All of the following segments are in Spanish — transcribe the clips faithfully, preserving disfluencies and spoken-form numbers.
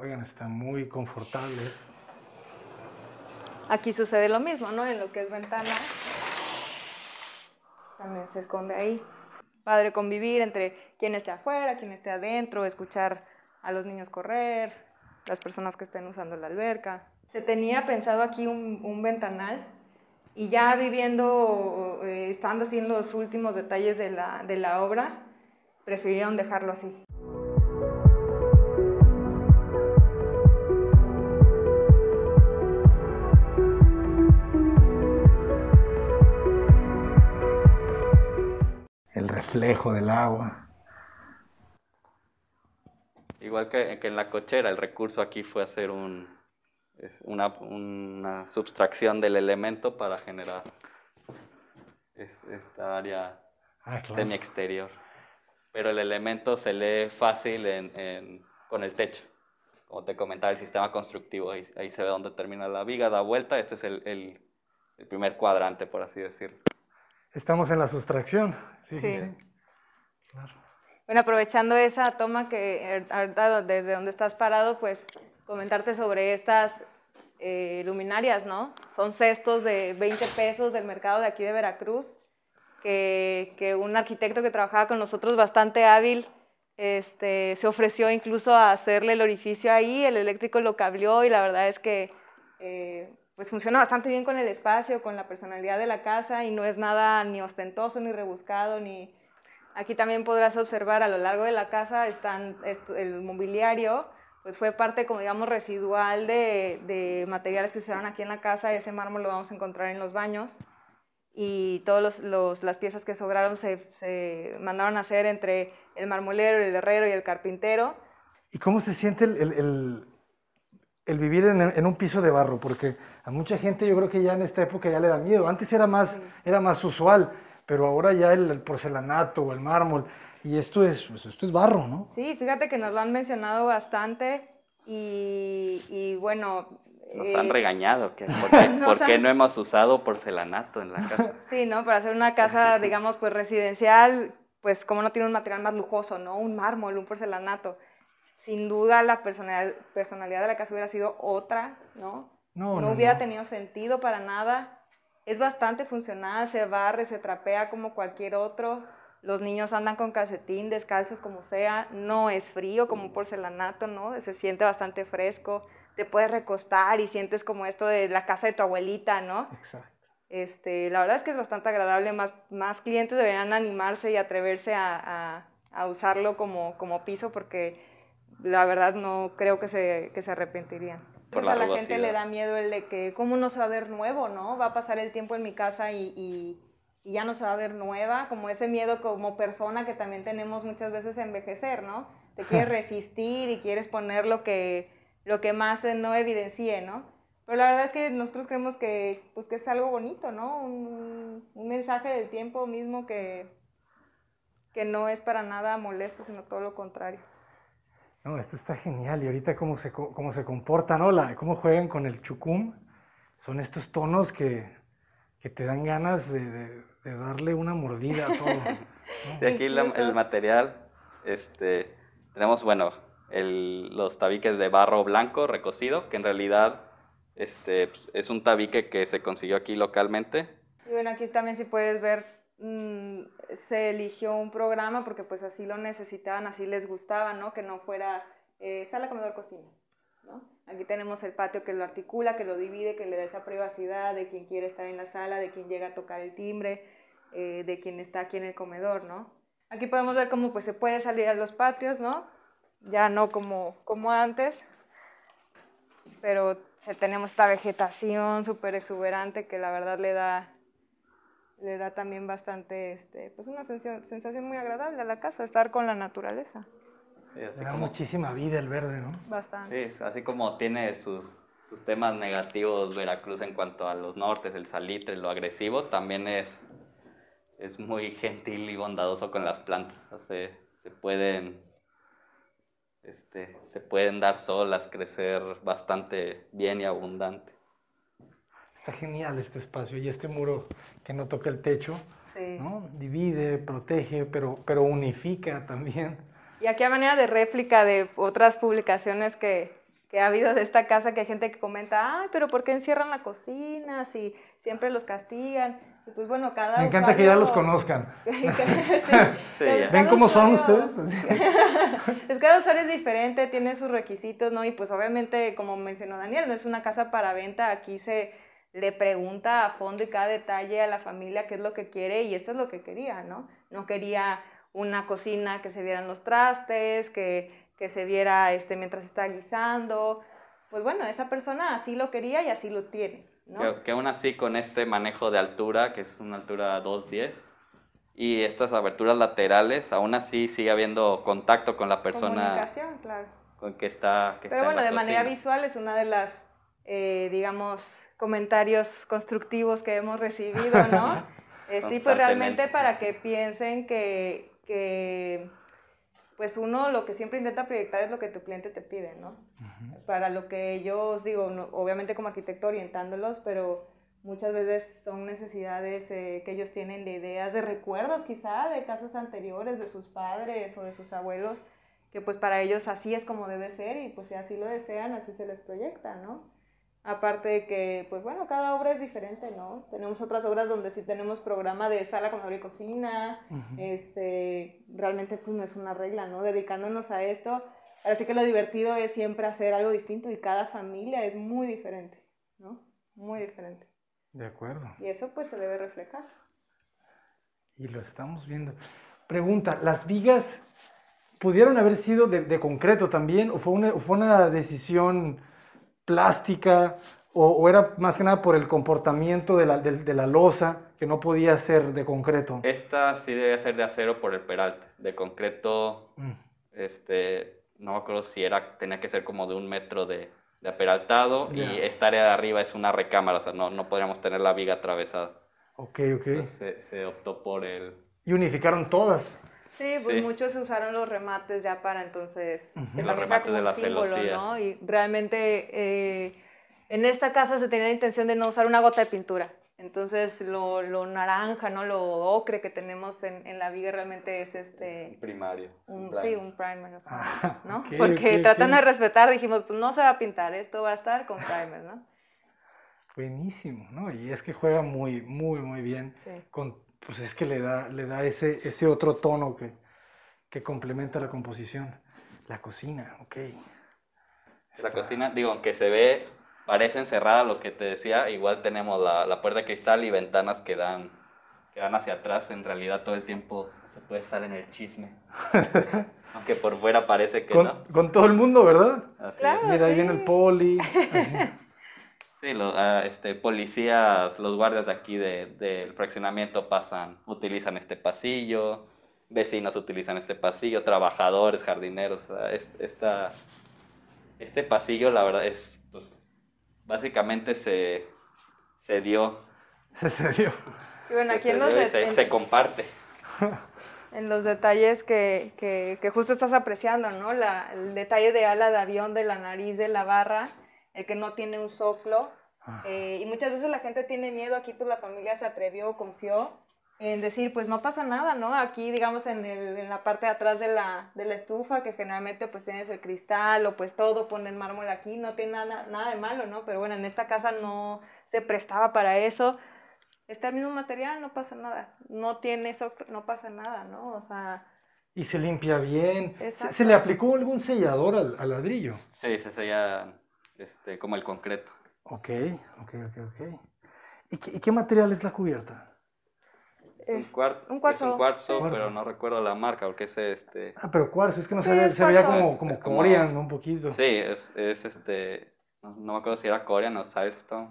Oigan, están muy confortables. Aquí sucede lo mismo, ¿no? En lo que es ventana, también se esconde ahí. Padre convivir entre quien esté afuera, quien esté adentro, escuchar a los niños correr, las personas que estén usando la alberca. Se tenía pensado aquí un, un ventanal y ya viviendo, eh, estando así en los últimos detalles de la, de la obra, prefirieron dejarlo así. El reflejo del agua. Igual que, que en la cochera, el recurso aquí fue hacer un, una, una subtracción del elemento para generar es, esta área ah, claro. semi-exterior. Pero el elemento se lee fácil en, en, con el techo. Como te comentaba, el sistema constructivo, ahí, ahí se ve dónde termina la viga, da vuelta, este es el, el, el primer cuadrante, por así decirlo. Estamos en la sustracción. Sí, sí, sí. sí. Claro. Bueno, aprovechando esa toma que ahorita desde donde estás parado, pues comentarte sobre estas eh, luminarias, ¿no? Son cestos de veinte pesos del mercado de aquí de Veracruz, que, que un arquitecto que trabajaba con nosotros bastante hábil este, se ofreció incluso a hacerle el orificio ahí, el eléctrico lo cableó y la verdad es que eh, pues funciona bastante bien con el espacio, con la personalidad de la casa y no es nada ni ostentoso, ni rebuscado, ni... Aquí también podrás observar a lo largo de la casa están el mobiliario, pues fue parte como digamos residual de, de materiales que se usaron aquí en la casa. Ese mármol lo vamos a encontrar en los baños y todas los, los, las piezas que sobraron se, se mandaron a hacer entre el marmolero, el herrero y el carpintero. ¿Y cómo se siente el, el, el, el vivir en, en un piso de barro? Porque a mucha gente yo creo que ya en esta época ya le da miedo. Antes era más, sí. era más usual. Pero ahora ya el, el porcelanato o el mármol, y esto es, pues esto es barro, ¿no? Sí, fíjate que nos lo han mencionado bastante y, y bueno... Nos eh, han regañado, que ¿por qué, ¿por qué han... no hemos usado porcelanato en la casa? Sí, ¿no? Para hacer una casa, digamos, pues residencial, pues como no tiene un material más lujoso, ¿no? Un mármol, un porcelanato. Sin duda la personalidad, personalidad de la casa hubiera sido otra, ¿no? No, no, no hubiera no. tenido sentido para nada. Es bastante funcional, se barre, se trapea como cualquier otro. Los niños andan con calcetín, descalzos como sea. No es frío como un porcelanato, ¿no? Se siente bastante fresco. Te puedes recostar y sientes como esto de la casa de tu abuelita, ¿no? Exacto. Este, la verdad es que es bastante agradable. Más, más clientes deberían animarse y atreverse a, a, a usarlo como, como piso porque la verdad no creo que se, que se arrepentirían. Pues a la gente le da miedo el de que cómo no se va a ver nuevo, ¿no? Va a pasar el tiempo en mi casa y, y, y ya no se va a ver nueva, como ese miedo como persona que también tenemos muchas veces a envejecer, ¿no? Te quieres resistir y quieres poner lo que, lo que más no evidencie, ¿no? Pero la verdad es que nosotros creemos que, pues, que es algo bonito, ¿no? Un, un mensaje del tiempo mismo que, que no es para nada molesto, sino todo lo contrario. No, esto está genial. Y ahorita cómo se, cómo se comporta, ¿no? La, cómo juegan con el chucum. Son estos tonos que, que te dan ganas de, de, de darle una mordida a todo, ¿no? Sí, aquí la, el material, este, tenemos, bueno, el, los tabiques de barro blanco recocido, que en realidad este, es un tabique que se consiguió aquí localmente. Y bueno, aquí también si puedes ver, mmm, se eligió un programa porque pues así lo necesitaban, así les gustaba, ¿no? Que no fuera eh, sala, comedor, cocina, ¿no? Aquí tenemos el patio que lo articula, que lo divide, que le da esa privacidad de quien quiere estar en la sala, de quien llega a tocar el timbre, eh, de quien está aquí en el comedor, ¿no? Aquí podemos ver cómo pues se puede salir a los patios, ¿no? Ya no como, como antes, pero tenemos esta vegetación súper exuberante que la verdad le da... le da también bastante, este, pues una sensación, sensación muy agradable a la casa, estar con la naturaleza. Sí, le da como, muchísima vida el verde, ¿no? Bastante. Sí, así como tiene sus, sus temas negativos Veracruz en cuanto a los nortes, el salitre, lo agresivo, también es, es muy gentil y bondadoso con las plantas. O sea, se, se, pueden, este, se pueden dar solas, crecer bastante bien y abundante. Está genial este espacio y este muro que no toca el techo, sí. ¿no? Divide, protege, pero, pero unifica también. Y aquí a manera de réplica de otras publicaciones que, que ha habido de esta casa, que hay gente que comenta, ay, pero ¿por qué encierran la cocina si siempre los castigan? Y pues bueno, cada Me encanta usuario... que ya los conozcan. Sí, Sí, ya. ¿Ven cómo son usuario- ustedes? Es cada usuario es diferente, tiene sus requisitos, ¿no? Y pues obviamente, como mencionó Daniel, no es una casa para venta, aquí se le pregunta a fondo y cada detalle a la familia qué es lo que quiere y esto es lo que quería, ¿no? No quería una cocina que se vieran los trastes, que, que se viera este, mientras está guisando. Pues bueno, esa persona así lo quería y así lo tiene, ¿no? Que, que aún así con este manejo de altura, que es una altura dos diez, y estas aberturas laterales, aún así sigue habiendo contacto con la persona Comunicación, claro. con que está, que Pero está en bueno, la de manera cocina. visual es una de las, eh, digamos, comentarios constructivos que hemos recibido, ¿no? Este, y pues realmente Constantemente. para que piensen que, que, pues uno lo que siempre intenta proyectar es lo que tu cliente te pide, ¿no? Para lo que yo os digo, no, obviamente como arquitecto orientándolos, pero muchas veces son necesidades eh, que ellos tienen de ideas, de recuerdos quizá, de casas anteriores, de sus padres o de sus abuelos, que pues para ellos así es como debe ser y pues si así lo desean, así se les proyecta, ¿no? Aparte de que, pues bueno, cada obra es diferente, ¿no? Tenemos otras obras donde sí tenemos programa de sala, comedor y cocina, Ujú. este, realmente pues no es una regla, ¿no? Dedicándonos a esto, así que lo divertido es siempre hacer algo distinto y cada familia es muy diferente, ¿no? Muy diferente. De acuerdo. Y eso pues se debe reflejar. Y lo estamos viendo. Pregunta, ¿las vigas pudieron haber sido de, de concreto también o fue una, o fue una decisión plástica o, o era más que nada por el comportamiento de la, de, de la losa que no podía ser de concreto? Esta sí debe ser de acero por el peralte, de concreto, Mm. este, no me acuerdo si era, tenía que ser como de un metro de, de aperaltado, Ya. y esta área de arriba es una recámara, o sea, no, no podríamos tener la viga atravesada. Ok, ok. Entonces, se, se optó por el... Y unificaron todas. Sí, pues Sí. muchos usaron los remates ya para entonces, Ujú. que Los también era remates como de un la símbolo, celosía. ¿no? Y realmente eh, en esta casa se tenía la intención de no usar una gota de pintura. Entonces lo, lo naranja, ¿no? Lo ocre que tenemos en, en la viga realmente es este... primario. Un, primer. sí, un primer, o sea, Ah, ¿no? ok, Porque ok, tratando ok. de respetar dijimos, pues no se va a pintar, esto va a estar con primer, ¿no? Buenísimo, ¿no? Y es que juega muy, muy, muy bien. Sí. Con, pues es que le da, le da ese, ese otro tono que, que complementa la composición. La cocina, ok. La Está- cocina, digo, aunque se ve, parece encerrada lo que te decía, igual tenemos la, la puerta de cristal y ventanas que dan, que dan hacia atrás. En realidad todo el tiempo se puede estar en el chisme. Aunque por fuera parece que Con, no. con todo el mundo, ¿verdad? Así Claro. es. Mira, ahí sí. viene el poli. así. Sí, los ah, este, policías, los guardias de aquí de- del fraccionamiento pasan, utilizan este pasillo, vecinos utilizan este pasillo, trabajadores, jardineros. O sea, es- esta, este pasillo, la verdad, es, pues, básicamente se, se dio. Se cedió. Y bueno, se aquí en los, dio y de- se, en- se comparte. en los detalles que, que, que justo estás apreciando, ¿no? La, el detalle de ala de avión, de la nariz, de la barra, el que no tiene un soclo. Ajá. Eh, y muchas veces la gente tiene miedo, aquí pues la familia se atrevió, confió en decir, pues no pasa nada, ¿no? Aquí, digamos, en, el, en la parte de atrás de la, de la estufa, que generalmente pues tienes el cristal o pues todo, ponen mármol aquí, no tiene nada, nada de malo, ¿no? Pero bueno, en esta casa no se prestaba para eso. Está el mismo material, no pasa nada. No tiene eso, no pasa nada, ¿no? O sea, Y se limpia bien. ¿Se, Exacto. se le aplicó algún sellador al, al ladrillo? Sí, se sella este, como el concreto. Ok, ok, ok, ok. ¿Y qué, y qué material es la cubierta? Es un, Es cuar- un cuarzo. es un cuarzo, Cuarzo. pero no recuerdo la marca, porque es este... Ah, pero cuarzo, es que no Sí, se, ve, es se veía cuarzo. como, Es- como es como- Corian, ¿no? Un poquito. Sí, es, es este, no, no me acuerdo si era Corian o Silestone,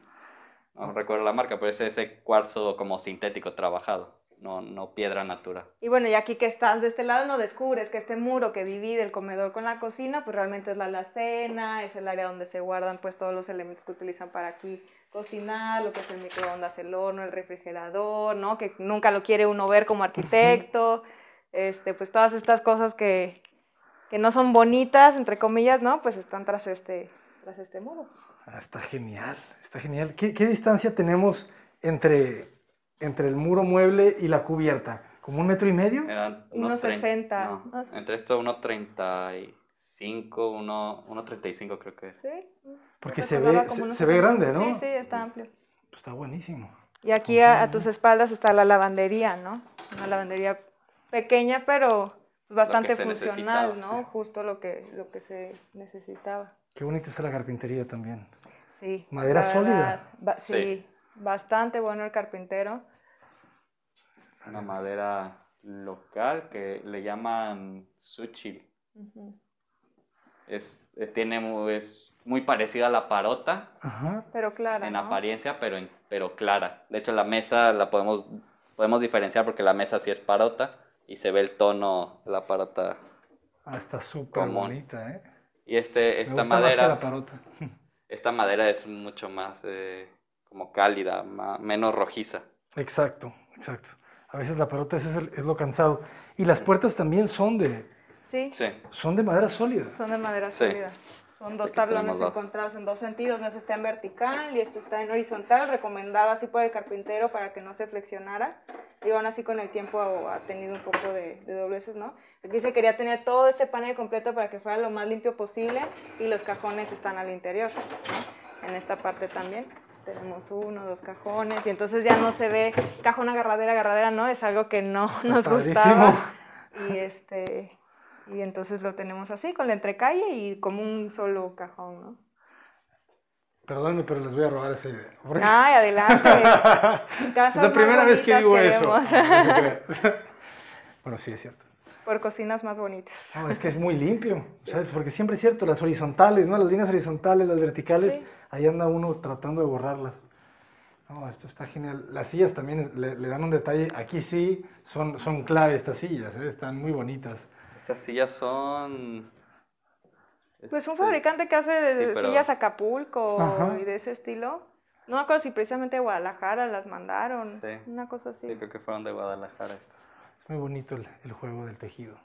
no recuerdo la marca, pero es ese cuarzo como sintético trabajado, no, no piedra natural. Y bueno, y aquí que estás de este lado no descubres que este muro que divide el comedor con la cocina, pues realmente es la alacena, es el área donde se guardan pues todos los elementos que utilizan para aquí cocinar, lo que es el microondas, el horno, el refrigerador, ¿no? Que nunca lo quiere uno ver como arquitecto, este, pues todas estas cosas que, que no son bonitas, entre comillas, ¿no? Pues están tras este, tras este muro. Ah, está genial, está genial. ¿Qué, qué distancia tenemos entre, entre el muro mueble y la cubierta? ¿Como un metro y medio? Eran Unos trein- sesenta, no, no sé. entre esto unos treinta y cinco, uno treinta y cinco creo que es. Sí. Porque Yo se recordaba ve, como se, unos se ve grande, ¿no? Sí, sí, está amplio. Pues está buenísimo. Y aquí a, a tus espaldas está la lavandería, ¿no? Una lavandería pequeña, pero bastante se funcional, necesitaba. ¿no? Justo lo que, lo que se necesitaba. Qué bonita está la carpintería también. Sí. Madera la sólida. verdad, ba- sí. Sí. Bastante bueno el carpintero. Una madera local que le llaman suchil. Ujú. Es, eh, tiene, mu- es muy parecida a la parota Ajá. Pero clara, en ¿no? apariencia, pero, en- pero clara. De hecho, la mesa la podemos, podemos diferenciar porque la mesa sí es parota y se ve el tono de la parota. Ah, está súper Común. bonita, ¿eh? Y este, Me esta gusta más que la madera, parota. esta madera es mucho más eh, como cálida, ma- menos rojiza. Exacto, exacto. A veces la parota ese es, el- es lo cansado. Y las puertas también son de, Sí, Sí, son de madera sólida. son de madera Sí. sólida. Son dos Aquí tablones tenemos dos. encontrados en dos sentidos. No, este está en vertical y este está en horizontal, recomendado así por el carpintero para que no se flexionara. Y aún así con el tiempo ha, ha tenido un poco de, de dobleces, ¿no? Aquí se quería tener todo este panel completo para que fuera lo más limpio posible y los cajones están al interior, ¿no? En esta parte también tenemos uno, dos cajones y entonces ya no se ve cajón agarradera, agarradera, ¿no? Es algo que no Está nos padrísimo. gustaba. Y este... Y entonces lo tenemos así, con la entrecalle y como un solo cajón, ¿no? Perdónenme, pero les voy a robar esa idea. Porque- Ay, adelante. es Casas la más primera vez que bonitas digo eso. queremos. No, no se crea. Bueno, sí, es cierto. Por cocinas más bonitas. No, es que es muy limpio, ¿sabes? Porque siempre es cierto, las horizontales, ¿no? Las líneas horizontales, las verticales, Sí. ahí anda uno tratando de borrarlas. No, esto está genial. Las sillas también es- le, le dan un detalle. Aquí sí son, son clave estas sillas, ¿eh? Están muy bonitas. estas sillas son... Pues un este, fabricante que hace de sí, pero- sillas Acapulco Ajá. y de ese estilo. No me acuerdo si precisamente de Guadalajara las mandaron. Sí. Una cosa así. Sí, creo que fueron de Guadalajara estas. Es muy bonito el, el juego del tejido.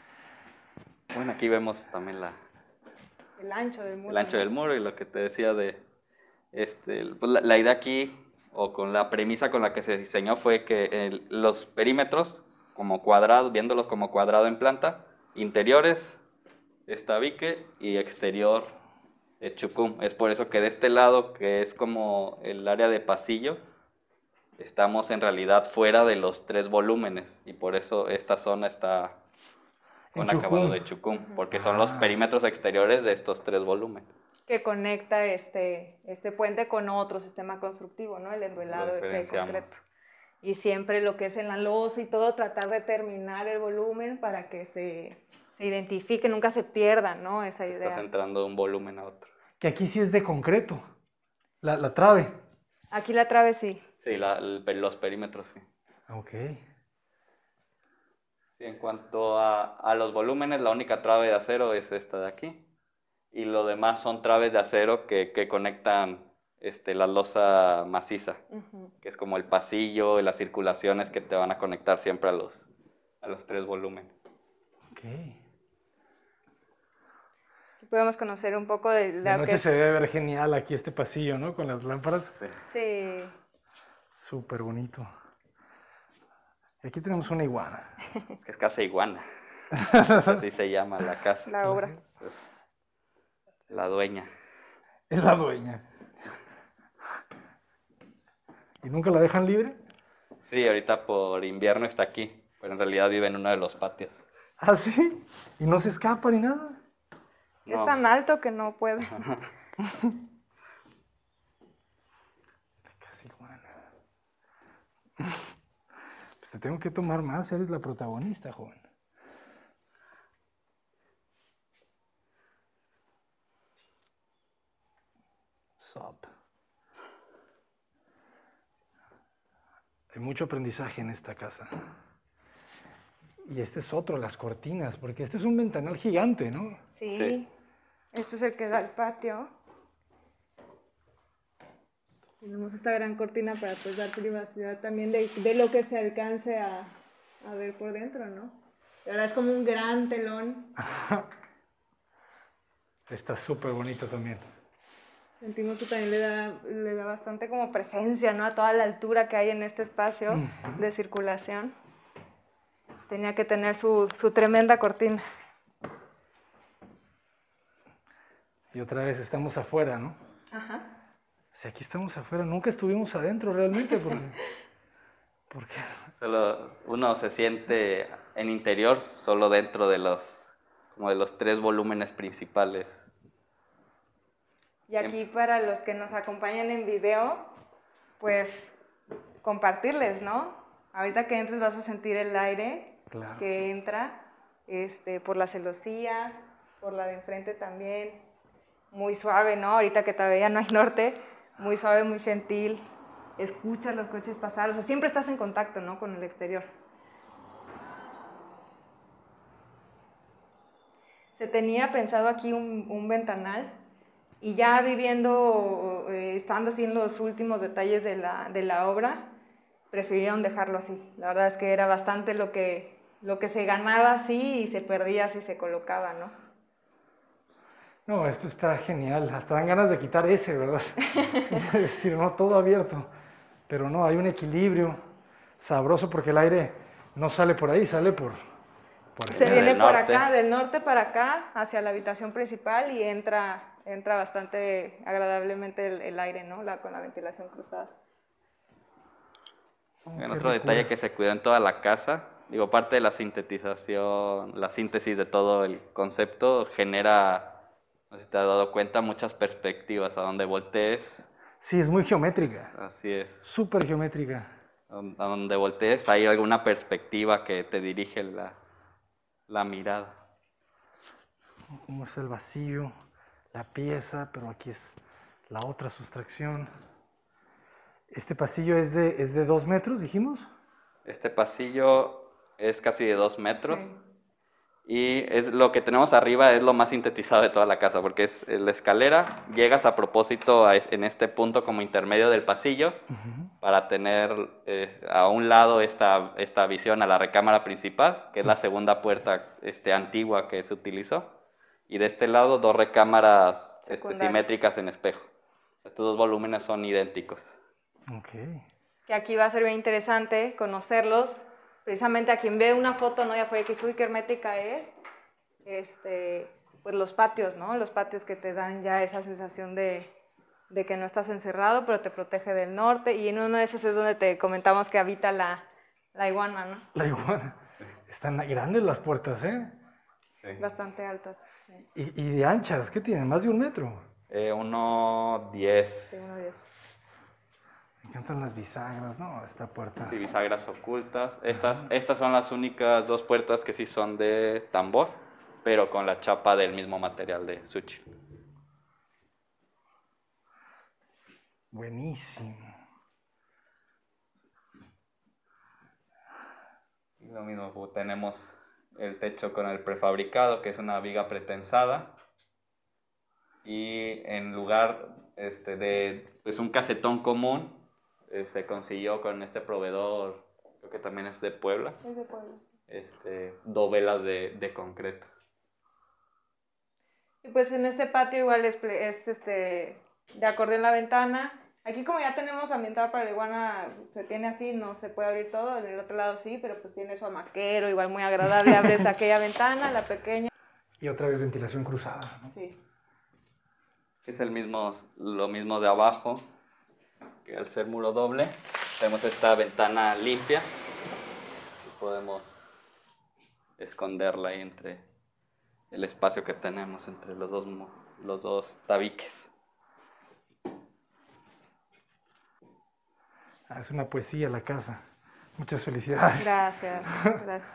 Bueno, aquí vemos también la, El ancho del muro. el ancho ¿no? del muro y lo que te decía de... Este, pues la, la idea aquí, o con la premisa con la que se diseñó, fue que el- los perímetros, como cuadrados, viéndolos como cuadrado en planta, interiores, estabique y exterior, eh, chucum. Es por eso que de este lado, que es como el área de pasillo, estamos en realidad fuera de los tres volúmenes y por eso esta zona está En con acabado chucum. de chucum, porque son los Ah. perímetros exteriores de estos tres volúmenes. Que conecta este, este puente con otro sistema constructivo, ¿no? El enduelado Lo este de diferenciamos. concreto. Y siempre lo que es en la losa y todo, tratar de terminar el volumen para que se, se identifique, nunca se pierda, ¿no? Esa idea. Estás entrando de un volumen a otro. Que aquí sí es de concreto. La, la trave. Aquí la trave sí. Sí, la- el- los perímetros, sí. Ok. Sí, en cuanto a, a los volúmenes, la única trave de acero es esta de aquí. Y lo demás son traves de acero que, que conectan este, la losa maciza, Ujú. que es como el pasillo y las circulaciones que te van a conectar siempre a los, a los tres volúmenes. Ok. Aquí podemos conocer un poco de De la noche que se debe ver genial aquí este pasillo, ¿no? Con las lámparas. Sí. Sí. Súper bonito. Y aquí tenemos una iguana. Es que es casa iguana. Así se llama la casa. La obra. Es la dueña. Es la dueña. ¿Y nunca la dejan libre? Sí, ahorita por invierno está aquí, pero en realidad vive en uno de los patios. ¿Ah, sí? ¿Y no se escapa ni nada? Es No. tan alto que no puede. Casi iguana. Pues te tengo que tomar más, eres la protagonista, joven. Sup. Hay mucho aprendizaje en esta casa. Y este es otro, las cortinas, porque este es un ventanal gigante, ¿no? Sí. Sí. Este es el que da al patio. Tenemos esta gran cortina para pues dar privacidad también de, de lo que se alcance a, a ver por dentro, ¿no? La verdad es como un gran telón. Está súper bonito también. Sentimos que también le da, le da bastante como presencia, ¿no? A toda la altura que hay en este espacio de circulación. Tenía que tener su, su tremenda cortina. Y otra vez estamos afuera, ¿no? Ajá. Si aquí estamos afuera, nunca estuvimos adentro realmente, porque, porque Solo uno se siente en interior solo dentro de los, como de los tres volúmenes principales. Y aquí para los que nos acompañan en video, pues compartirles, ¿no? Ahorita que entres vas a sentir el aire Claro. que entra este, por la celosía, por la de enfrente también, muy suave, ¿no? Ahorita que todavía no hay norte, muy suave, muy gentil, escuchas los coches pasar, o sea, siempre estás en contacto, ¿no? Con el exterior. Se tenía pensado aquí un, un ventanal, y ya viviendo, eh, estando así en los últimos detalles de la, de la obra, prefirieron dejarlo así. La verdad es que era bastante lo que, lo que se ganaba así y se perdía si se colocaba, ¿no? no, esto está genial. Hasta dan ganas de quitar ese, ¿verdad? Es decir, no, todo abierto. Pero no, hay un equilibrio sabroso porque el aire no sale por ahí, sale por, por Se allá. viene Del por norte. acá, del norte para acá, hacia la habitación principal y entra, entra bastante agradablemente el, el aire, ¿no? La, con la ventilación cruzada. Oh, En qué otro ricura. detalle que se cuidó en toda la casa, digo, parte de la sintetización, la síntesis de todo el concepto genera, no sé si te has dado cuenta, muchas perspectivas. A donde voltees, Sí, es muy geométrica, así es. súper geométrica. A donde voltees hay alguna perspectiva que te dirige la, la mirada. Cómo es el vacío, la pieza, pero aquí es la otra sustracción. Este pasillo es de, es de dos metros, dijimos. Este pasillo es casi de dos metros. Sí. Y es lo que tenemos arriba es lo más sintetizado de toda la casa, porque es la escalera, llegas a propósito a es- en este punto como intermedio del pasillo para tener eh, a un lado esta, esta visión a la recámara principal, que es la segunda puerta este, antigua que se utilizó, y de este lado dos recámaras este, Secundarias. simétricas en espejo. Estos dos volúmenes son idénticos. Ok. Que aquí va a ser bien interesante conocerlos. Precisamente a quien ve una foto, ¿no? De afuera que uy, qué hermética es, este, pues los patios, ¿no? Los patios que te dan ya esa sensación de, de que no estás encerrado, pero te protege del norte. Y en uno de esos es donde te comentamos que habita la, la iguana, ¿no? La iguana. Están grandes las puertas, ¿eh? Sí. Bastante altas. Sí. Y, y de anchas, ¿qué tienen? Más de un metro. Eh, uno diez. Sí, uno de esos. Me encantan las bisagras, ¿no? Esta puerta. Sí, bisagras ocultas. Estas, estas son las únicas dos puertas que sí son de tambor, pero con la chapa del mismo material de Suchi. Buenísimo. Y lo mismo, pues, tenemos el techo con el prefabricado, que es una viga pretensada. Y en lugar este, de pues, un casetón común, eh, se consiguió con este proveedor, creo que también es de Puebla, Es de Puebla. este, dovelas de, de concreto. Y pues en este patio igual es, ple- es este, de acordeón la ventana. Aquí como ya tenemos ambientado para la iguana, se tiene así, no se puede abrir todo, en el otro lado sí, pero pues tiene su amaquero, igual muy agradable, abres aquella ventana, la pequeña. Y otra vez ventilación cruzada, ¿no? Sí. Es el mismo, lo mismo de abajo, que al ser muro doble, tenemos esta ventana limpia y podemos esconderla ahí entre el espacio que tenemos entre los dos, mu- los dos tabiques. Ah, es una poesía la casa. Muchas felicidades. Gracias, gracias.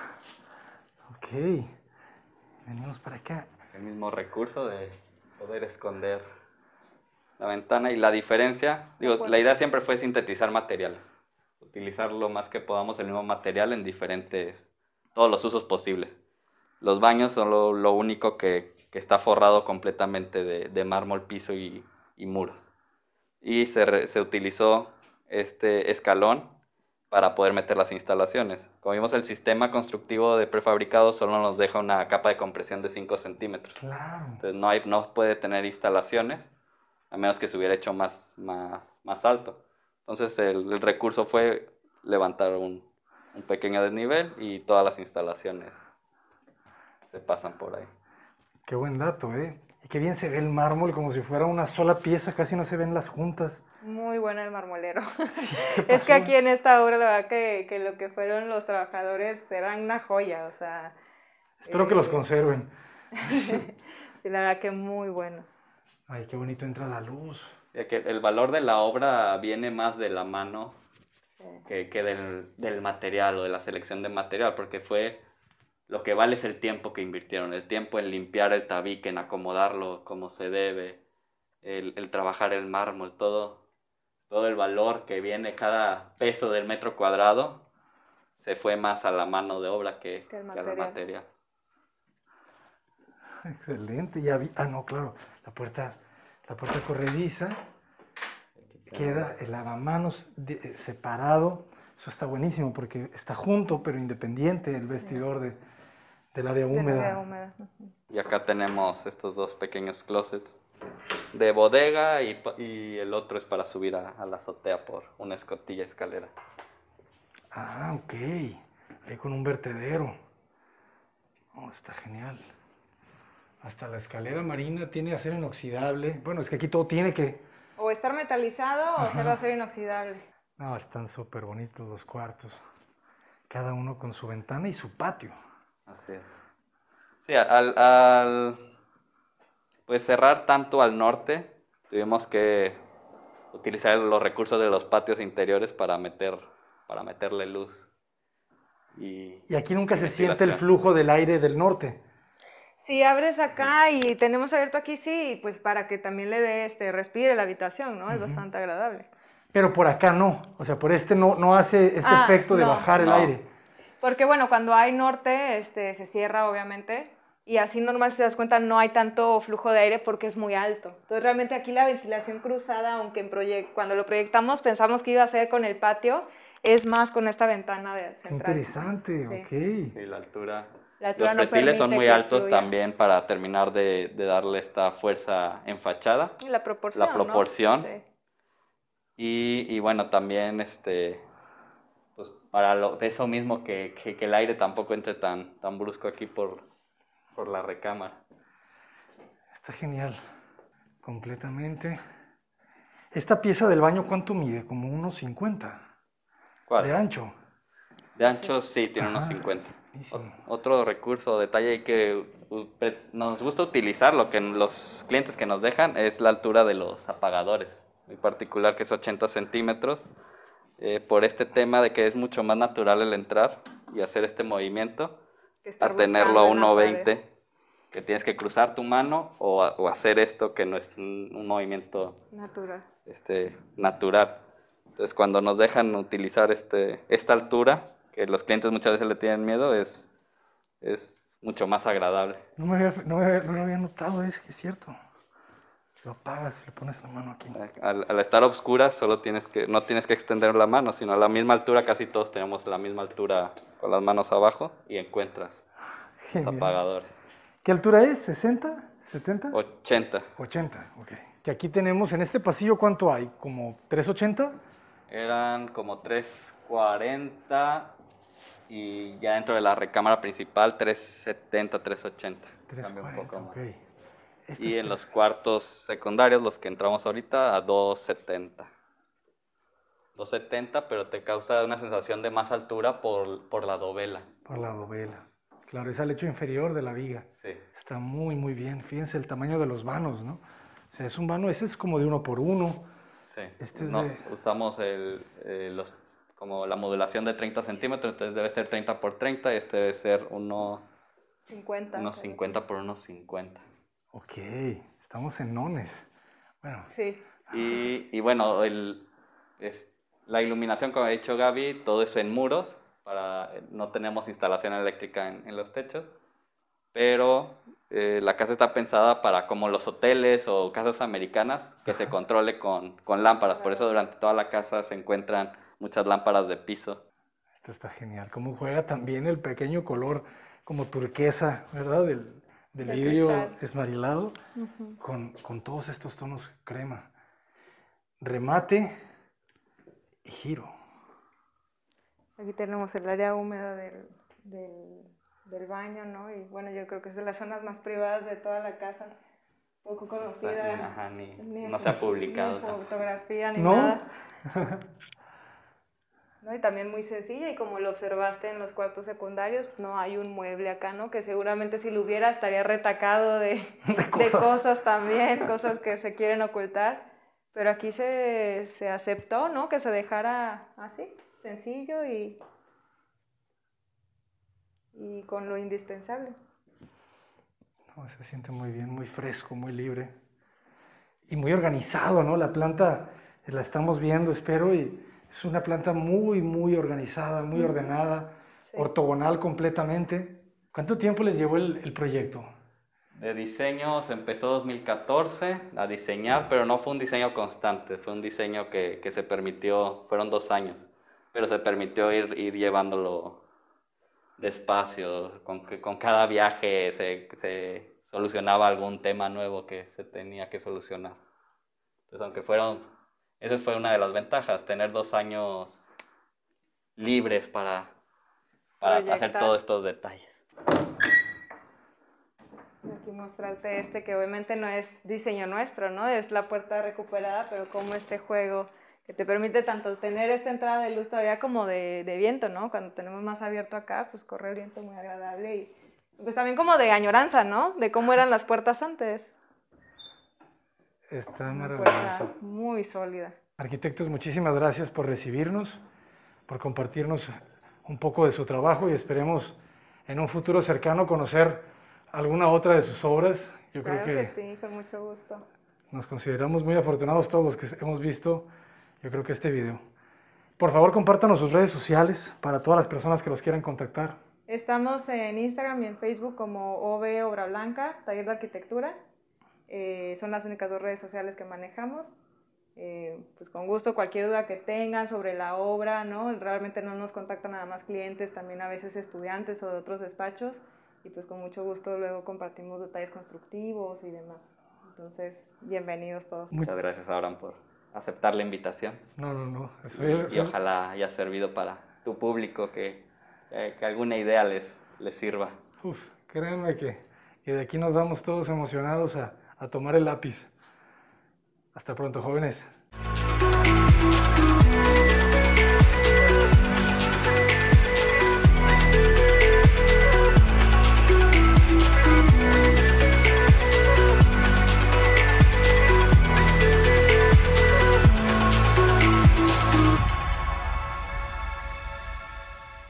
Ok. Venimos para acá. El mismo recurso de poder esconder la ventana y la diferencia, digo, la idea siempre fue sintetizar materiales, utilizar lo más que podamos el mismo material en diferentes, todos los usos posibles. Los baños son lo, lo único que, que está forrado completamente de, de mármol, piso y, y muros. Y se, re- se utilizó este escalón para poder meter las instalaciones. Como vimos, el sistema constructivo de prefabricado solo nos deja una capa de compresión de cinco centímetros. Claro. Entonces no, hay, no puede tener instalaciones, a menos que se hubiera hecho más, más, más alto. Entonces el, el recurso fue levantar un, un pequeño desnivel y todas las instalaciones se pasan por ahí. Qué buen dato, ¿eh? Y qué bien se ve el mármol, como si fuera una sola pieza, casi no se ven las juntas. Muy bueno el marmolero. Sí, ¿qué Es que pasó? aquí en esta obra, la verdad que, que lo que fueron los trabajadores eran una joya, o sea... Espero que los eh, conserven. sí, la verdad que muy bueno. Ay, qué bonito entra la luz. Ya que el valor de la obra viene más de la mano Sí. que, que del, del material o de la selección de material, porque fue lo que vale es el tiempo que invirtieron, el tiempo en limpiar el tabique, en acomodarlo como se debe, el, el trabajar el mármol, todo, todo el valor que viene, cada peso del metro cuadrado, se fue más a la mano de obra que, Que el que al material. material. Excelente. Ya vi. Ah, no, claro. La puerta, la puerta corrediza. Queda el lavamanos de- eh, separado. Eso está buenísimo porque está junto pero independiente el vestidor de, del área Del húmeda. área húmeda. Ujú. Y acá tenemos estos dos pequeños closets de bodega y, pa- y el otro es para subir a, a la azotea por una escotilla escalera. Ah, ok. Ahí con un vertedero. Oh, está genial. Hasta la escalera marina tiene acero inoxidable. Bueno, es que aquí todo tiene que... O estar metalizado o ser de acero inoxidable. No, están súper bonitos los cuartos. Cada uno con su ventana y su patio. Así es. Sí, al, al pues cerrar tanto al norte, tuvimos que utilizar los recursos de los patios interiores para meter, para meterle luz. Y, Y aquí nunca y se siente el ventilación. flujo del aire del norte. Si abres acá y tenemos abierto aquí, sí, pues para que también le dé este, respire la habitación, ¿no? Es bastante agradable. Pero por acá no. O sea, por este no, no hace este Ah, efecto de no, bajar el no. aire. Porque bueno, cuando hay norte, este, se cierra obviamente, y así normal, si te das cuenta, no hay tanto flujo de aire porque es muy alto. Entonces realmente aquí la ventilación cruzada, aunque en proyec- cuando lo proyectamos pensamos que iba a ser con el patio, es más con esta ventana de Qué central. interesante, Sí. ok. Sí, la altura. La altura Los no pretiles son permite muy que altos fluya. también para terminar de, de darle esta fuerza en fachada. Y la proporción, La proporción. ¿no? Sí. Y, y bueno, también este, pues para lo, eso mismo que, que, que el aire tampoco entre tan, tan brusco aquí por, por la recámara. Está genial. Completamente. Esta pieza del baño, ¿cuánto mide? Como unos cincuenta. ¿Cuál? De ancho. De ancho sí, tiene Ajá, unos cincuenta. buenísimo. O- Otro recurso o detalle ahí que u- pre- nos gusta utilizar, lo que los clientes que nos dejan, es la altura de los apagadores. Muy particular, que es ochenta centímetros. Eh, por este tema de que es mucho más natural el entrar y hacer este movimiento, Que estar a tenerlo a buscando en la uno pared. veinte, que tienes que cruzar tu mano o, a- o hacer esto que no es un, un movimiento Natural. este, natural. Entonces, cuando nos dejan utilizar este, esta altura, que los clientes muchas veces le tienen miedo, es, es mucho más agradable. No me había, no me había- no lo había notado, es que es cierto. Lo apagas y le pones la mano aquí. Al, al estar a obscuras, solo tienes que, no tienes que extender la mano, sino a la misma altura, casi todos tenemos la misma altura con las manos abajo y encuentras los Genial. apagadores. ¿Qué altura es? ¿sesenta? ¿setenta? ochenta. ochenta, ok. Que aquí tenemos en este pasillo, ¿cuánto hay? ¿Como trescientos ochenta? Eran como trescientos cuarenta y ya dentro de la recámara principal trescientos setenta, trescientos ochenta. Cambia un poco trescientos cuarenta, más. ok. Esto Y es en los tres- cuartos secundarios, los que entramos ahorita, a doscientos setenta. doscientos setenta, pero te causa una sensación de más altura por, por la dovela. Por la dovela. Claro, es al lecho inferior de la viga. Sí. Está muy, muy bien. Fíjense el tamaño de los vanos, ¿no? O sea, es un vano, ese es como de uno por uno. Sí. Este es No, de- usamos el, eh, los, como la modulación de treinta centímetros, entonces debe ser treinta por treinta y este debe ser uno, cincuenta. unos cincuenta por unos cincuenta. Ok, estamos en nones. Bueno, Sí. Y, y bueno, el, es- la iluminación, como ha dicho Gaby, todo eso en muros, para, no tenemos instalación eléctrica en, en los techos, pero eh, la casa está pensada para como los hoteles o casas americanas, que se controle con, con lámparas, por eso durante toda la casa se encuentran muchas lámparas de piso. esto está genial. Cómo juega también el pequeño color como turquesa, ¿verdad? Del, del Del vidrio cristal. esmarilado con, con todos estos tonos crema. Remate y giro. Aquí tenemos el área húmeda del, del, del baño, ¿no? Y bueno, yo creo que es de las zonas más privadas de toda la casa. poco conocida. Ajá, ni, ni no se ha publicado. Ni fotografía, ni ¿No? nada. ¿No? Y también muy sencilla, y como lo observaste en los cuartos secundarios, no hay un mueble acá, ¿no? Que seguramente si lo hubiera estaría retacado de, De cosas. de cosas también, cosas que se quieren ocultar. Pero aquí se, se aceptó, ¿no? Que se dejara así, sencillo y, y con lo indispensable. No, se siente muy bien, muy fresco, muy libre. Y muy organizado, ¿no? La planta la estamos viendo, espero, y es una planta muy, muy organizada, muy ordenada, Sí. ortogonal completamente. ¿Cuánto tiempo les llevó el, el proyecto? De diseño se empezó dos mil catorce a diseñar, pero no fue un diseño constante, fue un diseño que, que se permitió, fueron dos años, pero se permitió ir, ir llevándolo despacio, con, que, con cada viaje se, se solucionaba algún tema nuevo que se tenía que solucionar. Entonces, aunque fueron, esa fue una de las ventajas, tener dos años libres para, para Proyectar. hacer todos estos detalles. Aquí mostrarte este, que obviamente no es diseño nuestro, ¿no? Es la puerta recuperada, pero como este juego que te permite tanto tener esta entrada de luz todavía como de, de viento, ¿no? Cuando tenemos más abierto acá, pues corre el viento muy agradable y pues también como de añoranza, ¿no? De cómo eran las puertas antes. Está Una maravilloso. puerta muy sólida. Arquitectos, muchísimas gracias por recibirnos, por compartirnos un poco de su trabajo y esperemos en un futuro cercano conocer alguna otra de sus obras. Yo Claro creo que, que sí, con mucho gusto. nos consideramos muy afortunados todos los que hemos visto, yo creo que este video. Por favor, compártanos sus redes sociales para todas las personas que los quieran contactar. Estamos en Instagram y en Facebook como O B Obra Blanca, Taller de Arquitectura. Eh, son las únicas dos redes sociales que manejamos. Eh, pues con gusto, cualquier duda que tengan sobre la obra, ¿no? Realmente no nos contactan nada más clientes, también a veces estudiantes o de otros despachos. Y pues con mucho gusto luego compartimos detalles constructivos y demás. Entonces, bienvenidos todos. Muchas gracias, Abraham, por aceptar la invitación. No, no, no. Soy, Y ojalá haya servido para tu público, que, que, que alguna idea les, les sirva. Uf, créanme que, que de aquí nos vamos todos emocionados a, a tomar el lápiz. Hasta pronto, jóvenes.